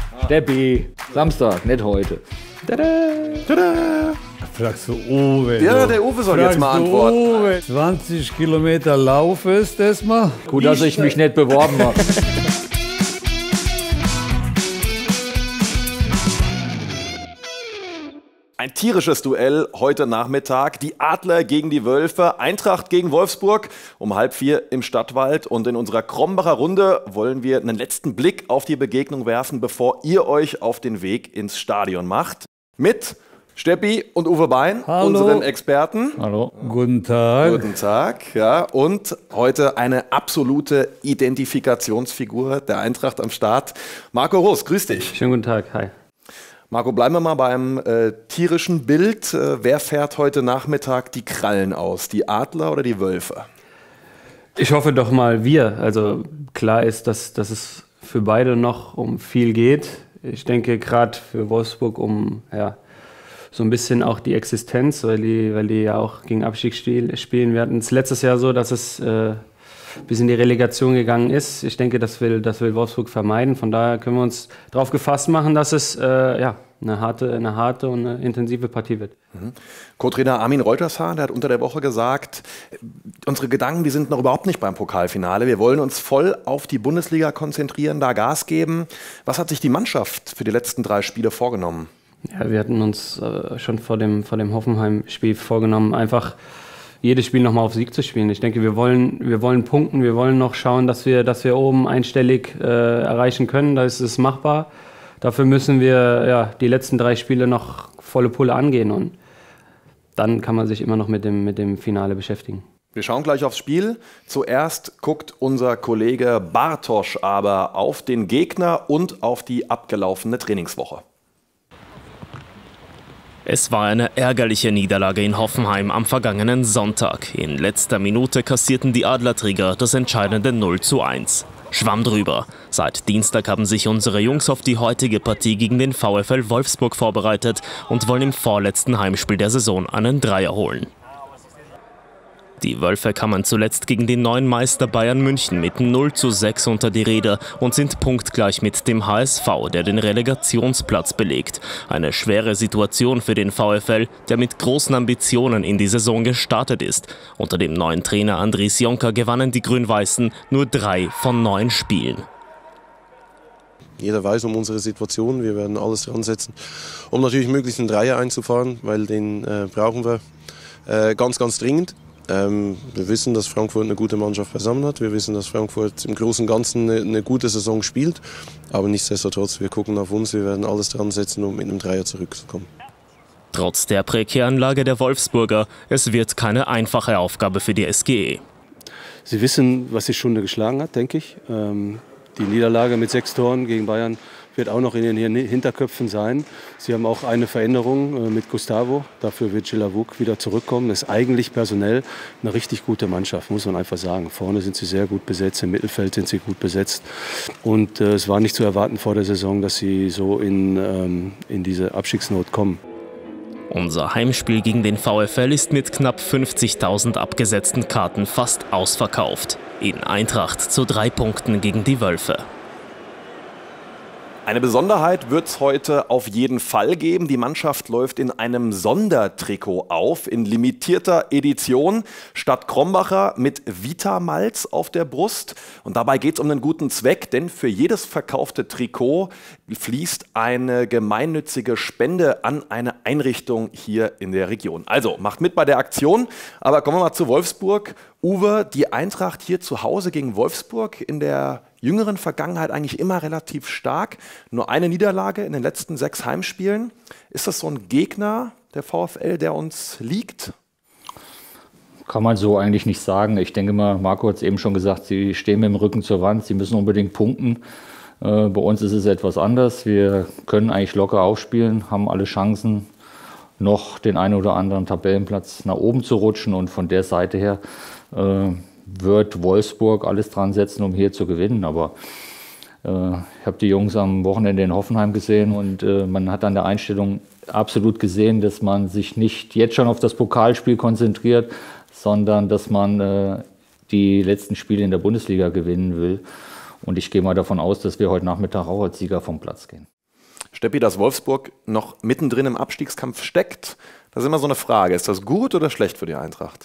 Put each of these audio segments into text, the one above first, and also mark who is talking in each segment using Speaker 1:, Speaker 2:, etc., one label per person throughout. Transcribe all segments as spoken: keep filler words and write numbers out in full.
Speaker 1: Steppi, Samstag, nicht heute. Tada.
Speaker 2: Tada. Fragst du Uwe?
Speaker 3: Ja, der Uwe soll jetzt mal antworten.
Speaker 2: Uwe. zwanzig Kilometer Lauf ist das mal.
Speaker 1: Gut, dass ich mich nicht beworben habe.
Speaker 3: Ein tierisches Duell heute Nachmittag. Die Adler gegen die Wölfe, Eintracht gegen Wolfsburg um halb vier im Stadtwald. Und in unserer Krombacher Runde wollen wir einen letzten Blick auf die Begegnung werfen, bevor ihr euch auf den Weg ins Stadion macht. Mit Steppi und Uwe Bein,
Speaker 2: Hallo.
Speaker 3: unseren Experten.
Speaker 1: Hallo.
Speaker 2: Guten Tag.
Speaker 3: Guten Tag. Ja, und heute eine absolute Identifikationsfigur der Eintracht am Start. Marco Roos, grüß dich.
Speaker 4: Schönen guten Tag, hi.
Speaker 3: Marco, bleiben wir mal beim äh, tierischen Bild. Äh, wer fährt heute Nachmittag die Krallen aus? Die Adler oder die Wölfe?
Speaker 4: Ich hoffe doch mal wir. Also klar ist, dass, dass es für beide noch um viel geht. Ich denke gerade für Wolfsburg um ja, so ein bisschen auch die Existenz, weil die, weil die ja auch gegen Abstieg spielen. Wir hatten es letztes Jahr so, dass es äh, bis in die Relegation gegangen ist. Ich denke, das will, das will Wolfsburg vermeiden. Von daher können wir uns darauf gefasst machen, dass es äh, ja, eine, harte, eine harte und eine intensive Partie wird.
Speaker 3: Mhm. Co-Trainer Armin Reutershahn, der hat unter der Woche gesagt, unsere Gedanken, die sind noch überhaupt nicht beim Pokalfinale. Wir wollen uns voll auf die Bundesliga konzentrieren, da Gas geben. Was hat sich die Mannschaft für die letzten drei Spiele vorgenommen?
Speaker 4: Ja, wir hatten uns äh, schon vor dem, vor dem Hoffenheim-Spiel vorgenommen, einfach jedes Spiel nochmal auf Sieg zu spielen. Ich denke, wir wollen, wir wollen punkten, wir wollen noch schauen, dass wir, dass wir oben einstellig äh, erreichen können. Da ist es machbar. Dafür müssen wir ja, die letzten drei Spiele noch volle Pulle angehen und dann kann man sich immer noch mit dem, mit dem Finale beschäftigen.
Speaker 3: Wir schauen gleich aufs Spiel. Zuerst guckt unser Kollege Bartosch aber auf den Gegner und auf die abgelaufene Trainingswoche.
Speaker 5: Es war eine ärgerliche Niederlage in Hoffenheim am vergangenen Sonntag. In letzter Minute kassierten die Adlerträger das entscheidende null zu eins. Schwamm drüber. Seit Dienstag haben sich unsere Jungs auf die heutige Partie gegen den VfL Wolfsburg vorbereitet und wollen im vorletzten Heimspiel der Saison einen Dreier holen. Die Wölfe kamen zuletzt gegen den neuen Meister Bayern München mit null zu sechs unter die Räder und sind punktgleich mit dem H S V, der den Relegationsplatz belegt. Eine schwere Situation für den VfL, der mit großen Ambitionen in die Saison gestartet ist. Unter dem neuen Trainer Andries Jonker gewannen die Grün-Weißen nur drei von neun Spielen.
Speaker 6: Jeder weiß um unsere Situation, wir werden alles dran setzen, um natürlich möglichst einen Dreier einzufahren, weil den äh, brauchen wir äh, ganz, ganz dringend. Ähm, wir wissen, dass Frankfurt eine gute Mannschaft beisammen hat. Wir wissen, dass Frankfurt im Großen und Ganzen eine, eine gute Saison spielt. Aber nichtsdestotrotz, wir gucken auf uns. Wir werden alles dran setzen, um mit einem Dreier zurückzukommen.
Speaker 5: Trotz der prekären Lage der Wolfsburger, es wird keine einfache Aufgabe für die S G E.
Speaker 7: Sie wissen, was die Stunde geschlagen hat, denke ich. Ähm, die Niederlage mit sechs Toren gegen Bayern wird auch noch in den Hinterköpfen sein. Sie haben auch eine Veränderung äh, mit Gustavo. Dafür wird Gilavuk wieder zurückkommen. Das ist eigentlich personell eine richtig gute Mannschaft, muss man einfach sagen. Vorne sind sie sehr gut besetzt, im Mittelfeld sind sie gut besetzt. Und äh, es war nicht zu erwarten vor der Saison, dass sie so in, ähm, in diese Abstiegsnot kommen.
Speaker 5: Unser Heimspiel gegen den VfL ist mit knapp fünfzigtausend abgesetzten Karten fast ausverkauft. In Eintracht zu drei Punkten gegen die Wölfe.
Speaker 3: Eine Besonderheit wird es heute auf jeden Fall geben. Die Mannschaft läuft in einem Sondertrikot auf, in limitierter Edition. Stadt Krombacher mit Vitamalz auf der Brust. Und dabei geht es um einen guten Zweck, denn für jedes verkaufte Trikot fließt eine gemeinnützige Spende an eine Einrichtung hier in der Region. Also macht mit bei der Aktion. Aber kommen wir mal zu Wolfsburg. Uwe, die Eintracht hier zu Hause gegen Wolfsburg in der jüngeren Vergangenheit eigentlich immer relativ stark. Nur eine Niederlage in den letzten sechs Heimspielen. Ist das so ein Gegner, der VfL, der uns liegt?
Speaker 1: Kann man so eigentlich nicht sagen. Ich denke mal, Marco hat es eben schon gesagt, sie stehen mit dem Rücken zur Wand, sie müssen unbedingt punkten. Äh, bei uns ist es etwas anders. Wir können eigentlich locker aufspielen, haben alle Chancen, noch den einen oder anderen Tabellenplatz nach oben zu rutschen. Und von der Seite her äh, wird Wolfsburg alles dran setzen, um hier zu gewinnen. Aber äh, ich habe die Jungs am Wochenende in Hoffenheim gesehen und äh, man hat an der Einstellung absolut gesehen, dass man sich nicht jetzt schon auf das Pokalspiel konzentriert, sondern dass man äh, die letzten Spiele in der Bundesliga gewinnen will. Und ich gehe mal davon aus, dass wir heute Nachmittag auch als Sieger vom Platz gehen.
Speaker 3: Steppi, dass Wolfsburg noch mittendrin im Abstiegskampf steckt, das ist immer so eine Frage. Ist das gut oder schlecht für die Eintracht?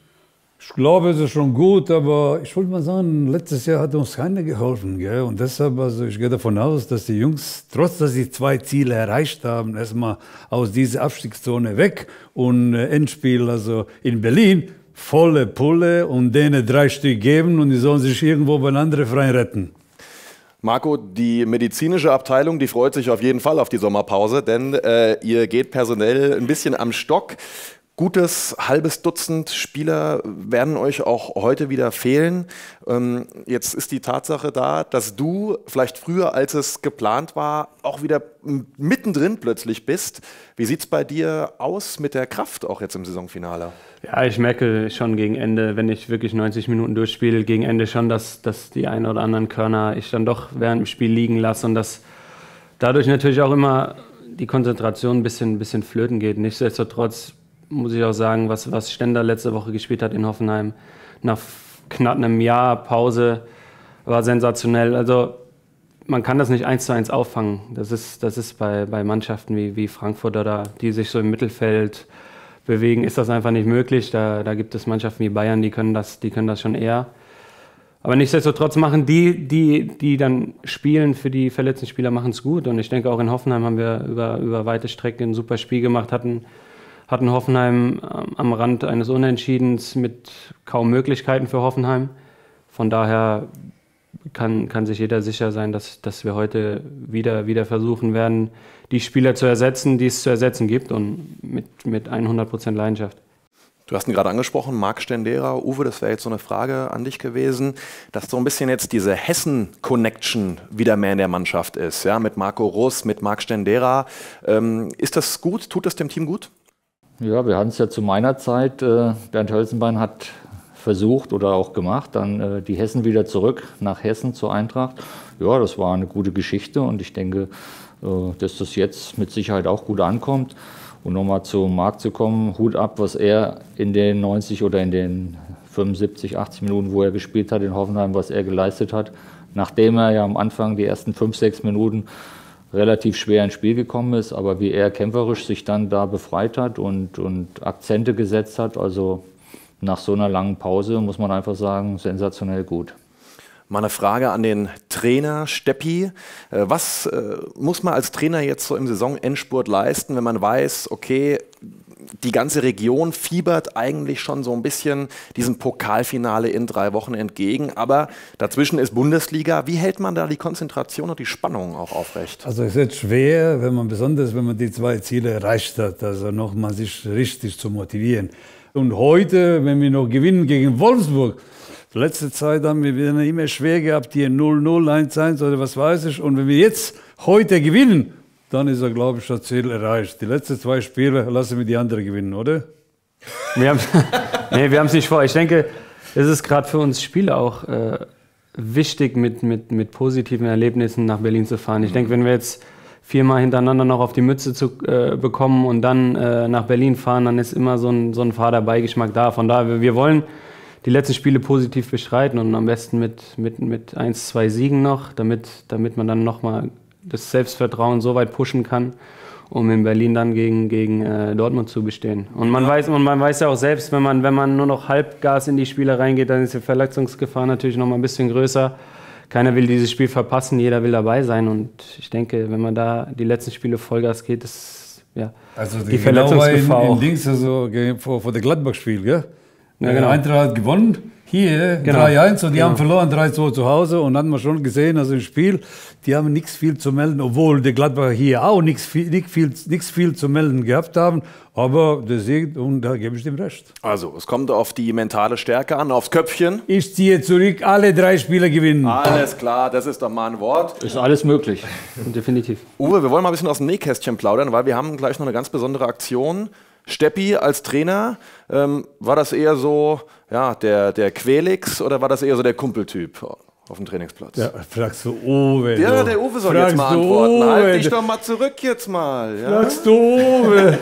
Speaker 2: Ich glaube, es ist schon gut, aber ich wollte mal sagen, letztes Jahr hat uns keiner geholfen. Gell? Und deshalb, also ich gehe davon aus, dass die Jungs, trotz dass sie zwei Ziele erreicht haben, erstmal aus dieser Abstiegszone weg und äh, Endspiel, also in Berlin, volle Pulle und denen drei Stück geben und die sollen sich irgendwo bei anderen frei retten.
Speaker 3: Marco, die medizinische Abteilung, die freut sich auf jeden Fall auf die Sommerpause, denn äh, ihr geht personell ein bisschen am Stock. Gutes halbes Dutzend Spieler werden euch auch heute wieder fehlen. Ähm, jetzt ist die Tatsache da, dass du vielleicht früher, als es geplant war, auch wieder mittendrin plötzlich bist. Wie sieht es bei dir aus mit der Kraft auch jetzt im Saisonfinale?
Speaker 4: Ja, ich merke schon gegen Ende, wenn ich wirklich neunzig Minuten durchspiele, gegen Ende schon, dass, dass die ein oder anderen Körner ich dann doch während dem Spiel liegen lasse und dass dadurch natürlich auch immer die Konzentration ein bisschen, ein bisschen flöten geht. Nichtsdestotrotz muss ich auch sagen, was, was Stender letzte Woche gespielt hat in Hoffenheim, nach knapp einem Jahr Pause, war sensationell. Also man kann das nicht eins zu eins auffangen. Das ist, das ist bei, bei Mannschaften wie, wie Frankfurt oder die sich so im Mittelfeld bewegen, ist das einfach nicht möglich. Da, da gibt es Mannschaften wie Bayern, die können das, die können das schon eher. Aber nichtsdestotrotz machen die, die, die dann spielen, für die verletzten Spieler machen es gut. Und ich denke, auch in Hoffenheim haben wir über, über weite Strecken ein super Spiel gemacht, hatten hatten Hoffenheim am Rand eines Unentschiedens mit kaum Möglichkeiten für Hoffenheim. Von daher kann, kann sich jeder sicher sein, dass, dass wir heute wieder, wieder versuchen werden, die Spieler zu ersetzen, die es zu ersetzen gibt und mit, mit hundert Prozent Leidenschaft.
Speaker 3: Du hast ihn gerade angesprochen, Marc Stendera. Uwe, das wäre jetzt so eine Frage an dich gewesen, dass so ein bisschen jetzt diese Hessen-Connection wieder mehr in der Mannschaft ist, ja, mit Marco Russ, mit Marc Stendera. Ähm, ist das gut? Tut das dem Team gut?
Speaker 1: Ja, wir hatten es ja zu meiner Zeit, äh, Bernd Hölzenbein hat versucht oder auch gemacht, dann äh, die Hessen wieder zurück nach Hessen zur Eintracht. Ja, das war eine gute Geschichte und ich denke, äh, dass das jetzt mit Sicherheit auch gut ankommt. Und nochmal zu Marc zu kommen, Hut ab, was er in den neunzig oder in den fünfundsiebzig, achtzig Minuten, wo er gespielt hat in Hoffenheim, was er geleistet hat, nachdem er ja am Anfang die ersten fünf, sechs Minuten relativ schwer ins Spiel gekommen ist, aber wie er kämpferisch sich dann da befreit hat und, und Akzente gesetzt hat, also nach so einer langen Pause muss man einfach sagen, sensationell gut.
Speaker 3: Mal eine Frage an den Trainer Steppi. Was äh, muss man als Trainer jetzt so im Saisonendspurt leisten, wenn man weiß, okay, die ganze Region fiebert eigentlich schon so ein bisschen diesem Pokalfinale in drei Wochen entgegen, aber dazwischen ist Bundesliga. Wie hält man da die Konzentration und die Spannung auch aufrecht?
Speaker 2: Also es ist schwer, wenn man besonders, wenn man die zwei Ziele erreicht hat, also noch mal sich richtig zu motivieren. Und heute, wenn wir noch gewinnen gegen Wolfsburg, letzte Zeit haben wir wieder immer schwer gehabt, hier null null, eins eins oder was weiß ich. Und wenn wir jetzt heute gewinnen, dann ist er, glaube ich, das Ziel erreicht. Die letzten zwei Spiele lassen wir die anderen gewinnen, oder?
Speaker 4: Wir haben nee, wir haben es nicht vor. Ich denke, es ist gerade für uns Spieler auch äh, wichtig, mit, mit, mit positiven Erlebnissen nach Berlin zu fahren. Ich denke, wenn wir jetzt viermal hintereinander noch auf die Mütze zu äh, bekommen und dann äh, nach Berlin fahren, dann ist immer so ein, so ein fader Beigeschmack da. Von daher, wir, wir wollen die letzten Spiele positiv bestreiten und am besten mit, mit, mit eins, zwei Siegen noch, damit, damit man dann nochmal das Selbstvertrauen so weit pushen kann, um in Berlin dann gegen, gegen äh, Dortmund zu bestehen. Und man weiß, und man weiß ja auch selbst, wenn man, wenn man nur noch Halbgas in die Spiele reingeht, dann ist die Verletzungsgefahr natürlich noch mal ein bisschen größer. Keiner will dieses Spiel verpassen, jeder will dabei sein. Und ich denke, wenn man da die letzten Spiele Vollgas geht, ist ja,
Speaker 2: also die,
Speaker 4: die Verletzungsgefahr
Speaker 2: genau in,
Speaker 4: auch.
Speaker 2: in Dings, also vor, vor dem Gladbach-Spiel, gell?
Speaker 4: Ja, genau.
Speaker 2: Eintracht hat gewonnen, hier
Speaker 4: Genau.
Speaker 2: drei eins und die
Speaker 4: Genau.
Speaker 2: haben verloren drei zwei zu Hause und dann hat man schon gesehen, also im Spiel, die haben nichts viel zu melden, obwohl die Gladbacher hier auch nichts viel, nicht viel, nichts viel zu melden gehabt haben, aber der Sieg, und da gebe ich dem recht.
Speaker 3: Also, es kommt auf die mentale Stärke an, aufs Köpfchen.
Speaker 2: Ich ziehe zurück, alle drei Spiele gewinnen.
Speaker 3: Alles klar, das ist doch mal ein Wort.
Speaker 1: Ist alles möglich.
Speaker 4: Definitiv.
Speaker 3: Uwe, wir wollen mal ein bisschen aus dem Nähkästchen plaudern, weil wir haben gleich noch eine ganz besondere Aktion. Steppi als Trainer, ähm, war das eher so ja, der, der Quelix oder war das eher so der Kumpeltyp auf dem Trainingsplatz?
Speaker 2: Ja, fragst du Uwe.
Speaker 3: Ja,
Speaker 2: du.
Speaker 3: der Uwe soll
Speaker 2: fragst
Speaker 3: jetzt mal
Speaker 2: du
Speaker 3: antworten.
Speaker 2: Uwe.
Speaker 3: Halt dich doch mal zurück jetzt mal. Ja?
Speaker 2: Fragst du Uwe.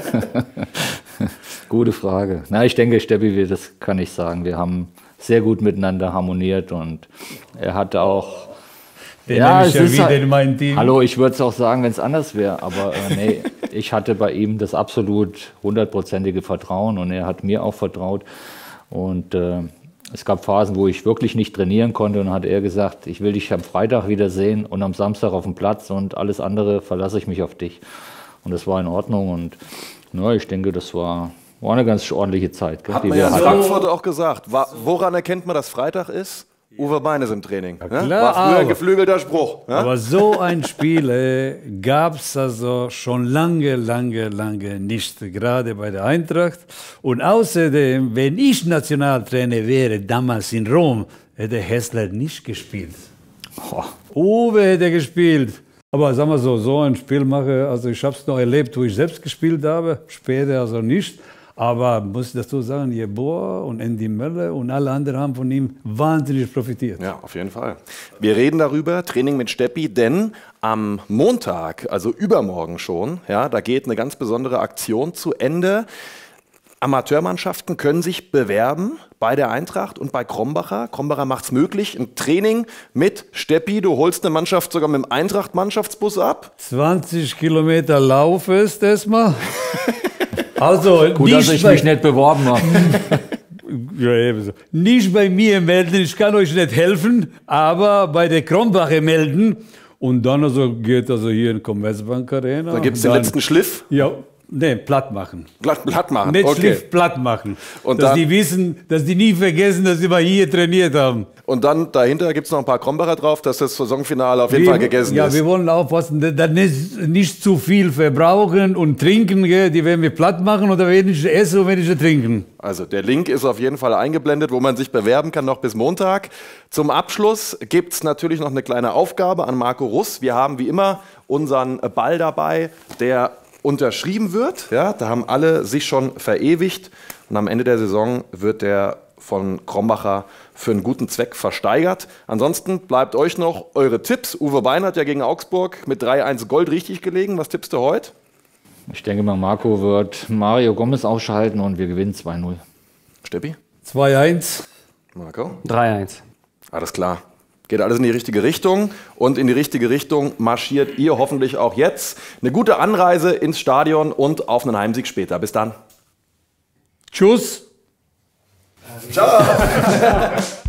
Speaker 1: Gute Frage. Na, ich denke, Steppi, das kann ich sagen. Wir haben sehr gut miteinander harmoniert und er hatte auch
Speaker 2: Den
Speaker 1: Ja,
Speaker 2: nehme ich
Speaker 1: es
Speaker 2: ja
Speaker 1: ist
Speaker 2: wieder
Speaker 1: halt,
Speaker 2: in mein Team.
Speaker 1: hallo, ich würde es auch sagen, wenn es anders wäre, aber äh, nee, ich hatte bei ihm das absolut hundertprozentige Vertrauen und er hat mir auch vertraut und äh, es gab Phasen, wo ich wirklich nicht trainieren konnte und hat er gesagt, ich will dich am Freitag wieder sehen und am Samstag auf dem Platz und alles andere verlasse ich mich auf dich. Und das war in Ordnung und na, ich denke, das war, war eine ganz ordentliche Zeit. Gell,
Speaker 3: Hat
Speaker 1: die
Speaker 3: man
Speaker 1: wir
Speaker 3: ja in
Speaker 1: hatten.
Speaker 3: Frankfurt auch gesagt. Wa- Woran erkennt man, dass Freitag ist? Uwe Bein ist im Training. Ne?
Speaker 2: klar,
Speaker 3: War früher ein
Speaker 2: aber-
Speaker 3: geflügelter Spruch. Ne?
Speaker 2: Aber so ein Spiel äh, gab es also schon lange, lange, lange nicht, gerade bei der Eintracht. Und außerdem, wenn ich Nationaltrainer wäre, damals in Rom, hätte Hässler nicht gespielt.
Speaker 1: Oh,
Speaker 2: Uwe hätte gespielt. Aber sagen wir so, so ein Spiel mache, also ich habe es noch erlebt, wo ich selbst gespielt habe, später also nicht. Aber muss ich dazu sagen, Jeboa und Andy Möller und alle anderen haben von ihm wahnsinnig profitiert.
Speaker 3: Ja, auf jeden Fall. Wir reden darüber, Training mit Steppi, denn am Montag, also übermorgen schon, ja, da geht eine ganz besondere Aktion zu Ende. Amateurmannschaften können sich bewerben bei der Eintracht und bei Krombacher. Krombacher macht es möglich, ein Training mit Steppi. Du holst eine Mannschaft sogar mit dem Eintracht-Mannschaftsbus ab.
Speaker 2: zwanzig Kilometer Lauf ist erstmal. Also
Speaker 1: gut, dass
Speaker 2: nicht
Speaker 1: ich
Speaker 2: bei,
Speaker 1: mich nicht beworben habe.
Speaker 2: ja, ebenso. Nicht bei mir melden, ich kann euch nicht helfen, aber bei der Krombacher melden. Und dann also geht also hier in Commerzbank Arena.
Speaker 3: Da gibt es den
Speaker 2: Dann-
Speaker 3: letzten Schliff.
Speaker 2: Ja, nee, platt machen.
Speaker 3: Glatt, glatt machen.
Speaker 2: Nicht
Speaker 3: Okay.
Speaker 2: Schliff platt machen.
Speaker 3: Und
Speaker 2: dass
Speaker 3: dann-
Speaker 2: die wissen, dass die nie vergessen, dass sie mal hier trainiert haben.
Speaker 3: Und dann dahinter gibt es noch ein paar Krombacher drauf, dass das Saisonfinale auf jeden
Speaker 2: Wir-
Speaker 3: Fall gegessen
Speaker 2: ja,
Speaker 3: ist.
Speaker 2: wir wollen aufpassen, dass nicht, nicht zu viel verbrauchen und trinken. Gell? Die werden wir platt machen oder wenig essen und wenig trinken.
Speaker 3: Also der Link ist auf jeden Fall eingeblendet, wo man sich bewerben kann, noch bis Montag. Zum Abschluss gibt es natürlich noch eine kleine Aufgabe an Marco Russ. Wir haben wie immer unseren Ball dabei, der unterschrieben wird. Ja, da haben alle sich schon verewigt. Und am Ende der Saison wird der von Krombacher für einen guten Zweck versteigert. Ansonsten bleibt euch noch eure Tipps. Uwe Bein hat ja gegen Augsburg mit drei eins Gold richtig gelegen. Was tippst du heute?
Speaker 1: Ich denke mal, Marco wird Mario Gomez ausschalten und wir gewinnen zwei null.
Speaker 3: Steppi?
Speaker 2: zwei eins.
Speaker 3: Marco?
Speaker 4: drei eins.
Speaker 3: Alles klar. Geht alles in die richtige Richtung und in die richtige Richtung marschiert ihr hoffentlich auch jetzt. Eine gute Anreise ins Stadion und auf einen Heimsieg später. Bis dann.
Speaker 2: Tschüss.
Speaker 3: Ciao.